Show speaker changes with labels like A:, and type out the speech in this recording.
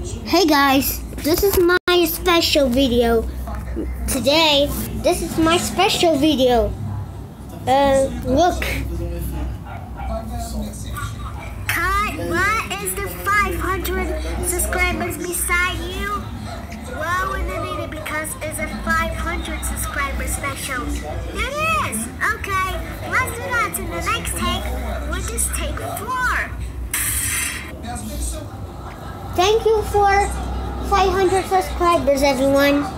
A: Hey guys, this is my special video. Today, this is my special video. Look.
B: Cut, what is the 500 subscribers beside you? Well, we need it because it's a 500 subscriber special. It is! Okay, let's do that in the next take, which is take 4.
A: Thank you for 500 subscribers, everyone.